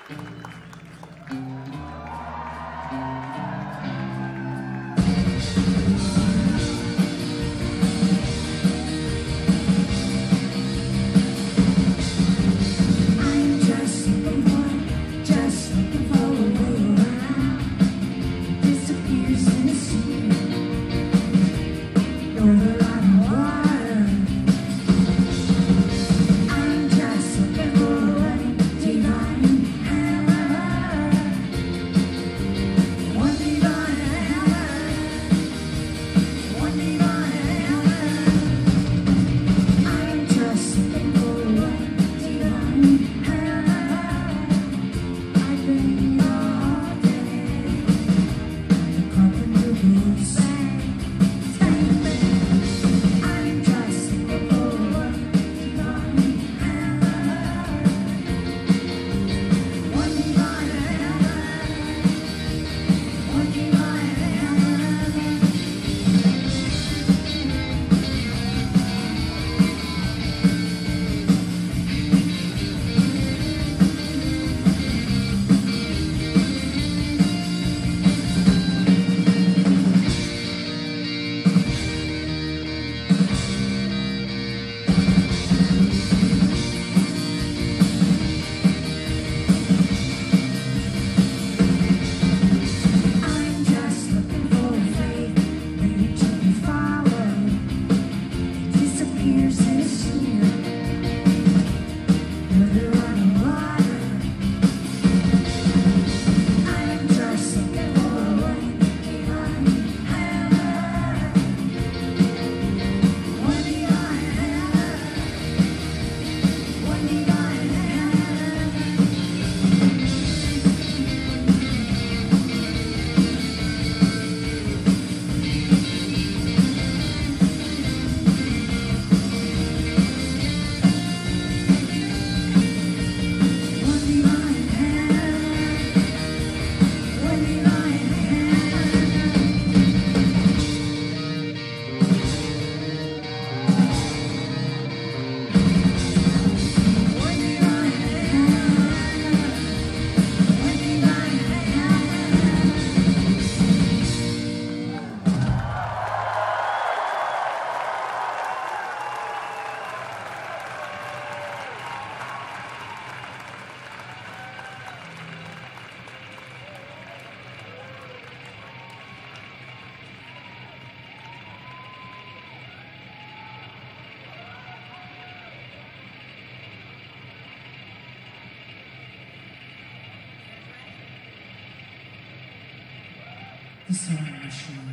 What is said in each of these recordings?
The Sewing Machine.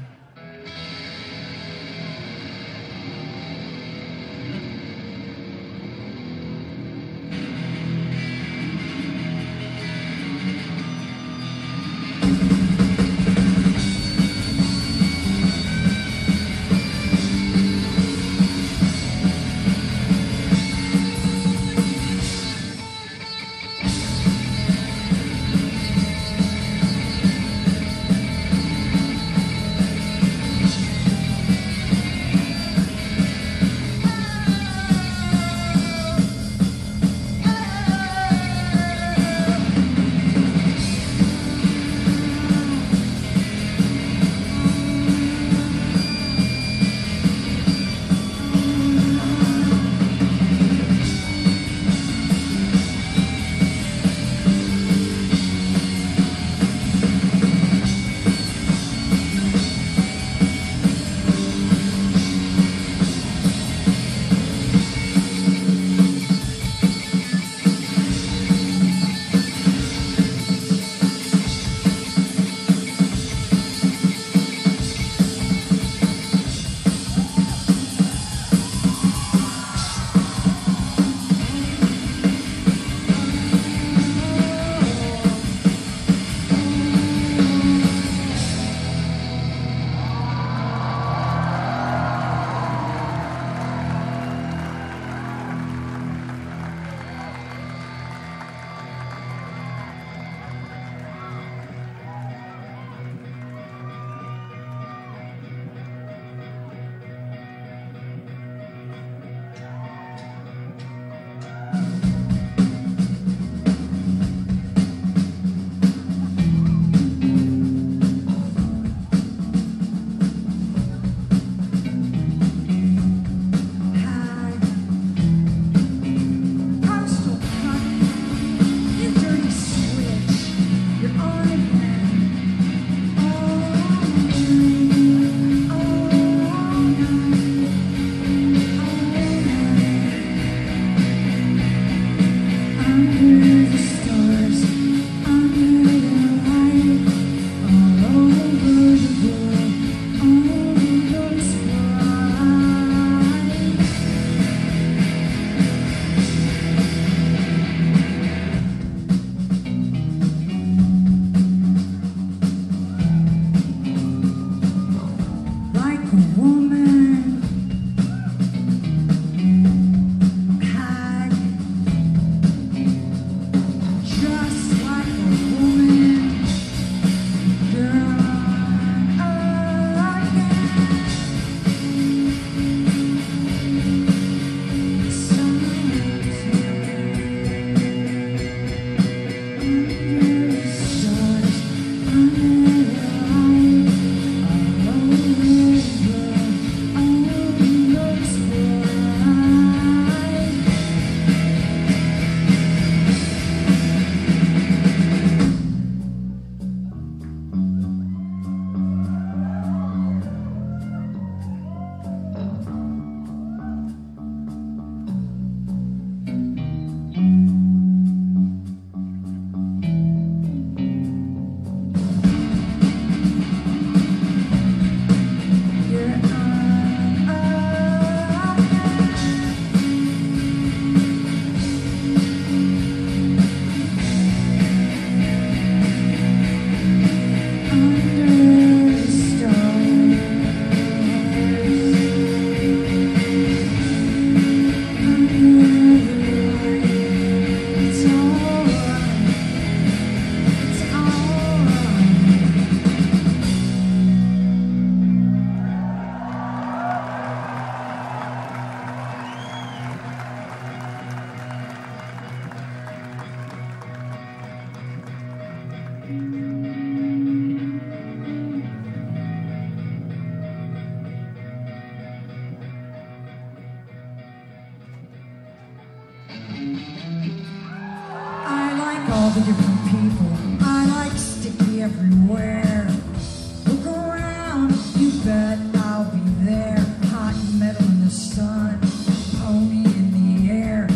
All the different people, I like sticky everywhere. Look around, you bet I'll be there. Hot metal in the sun, pony in the air.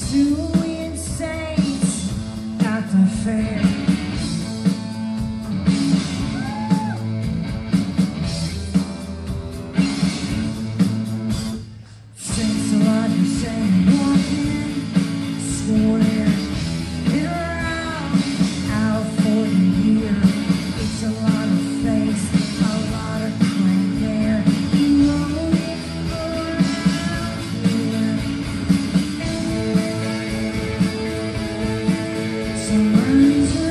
Suey and Saints at the fair. Saints alive, you're saying, walking, square. Someone's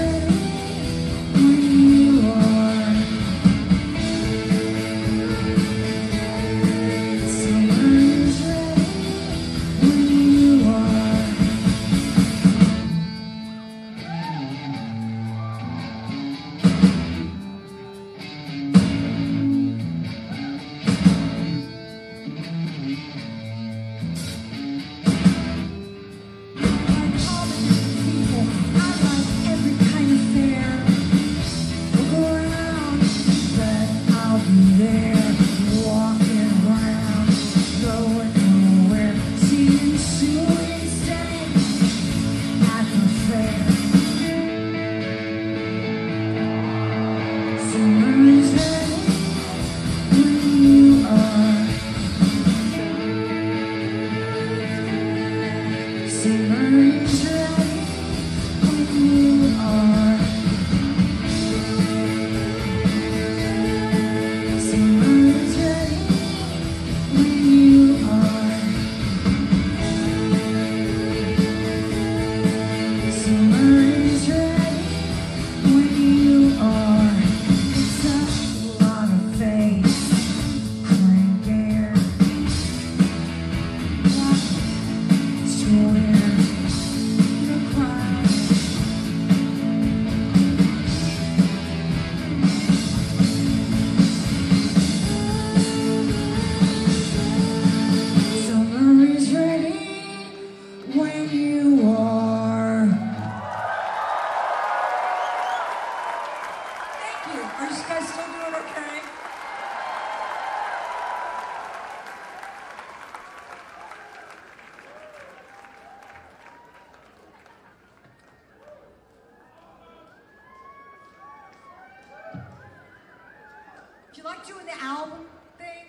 you like doing the album thing?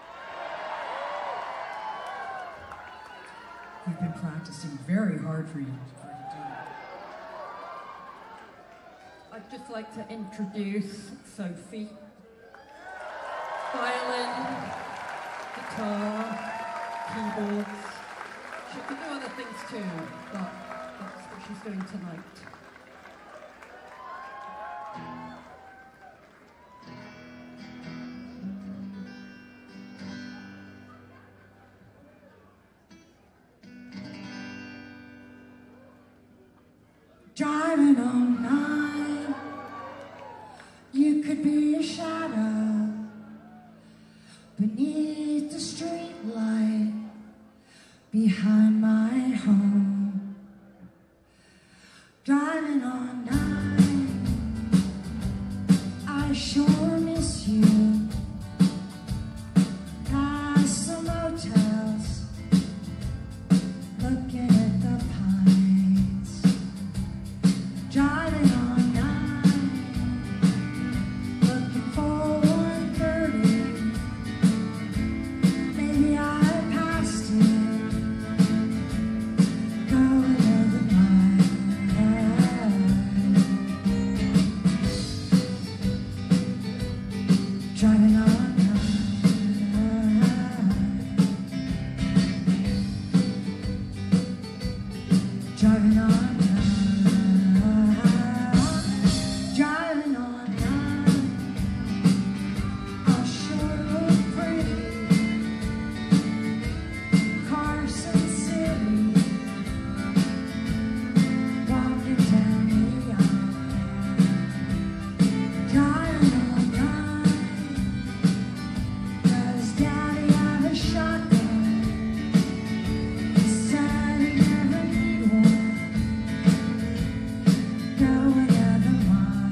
We've been practicing very hard for you to do. I'd just like to introduce Sophie. Violin, guitar, keyboards. She can do other things too, but that's what she's doing tonight. Driving all night, you could be a shadow beneath the street light behind my home. Driving all night, I sure miss you. Past some hotels, looking at the pines. Driving all night, looking for 1:30. Maybe I passed it, going over mine. Driving all night, driving all night. Driving all night, I'll sure look pretty. Carson City, walking down the aisle. Driving all night, 'cause Daddy had a shotgun. He said he never need one. Going over mine.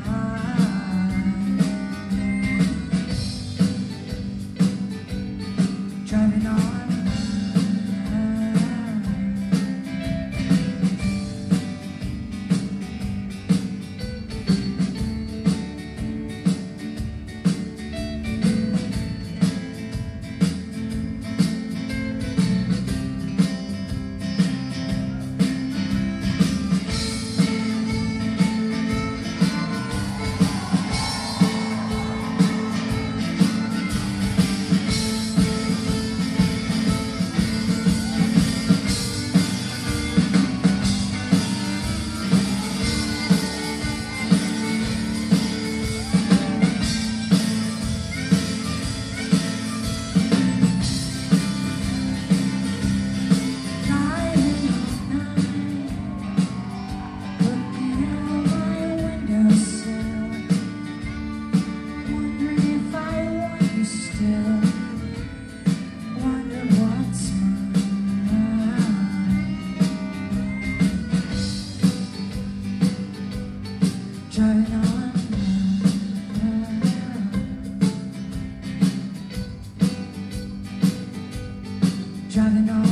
Driving on, driving on, driving on.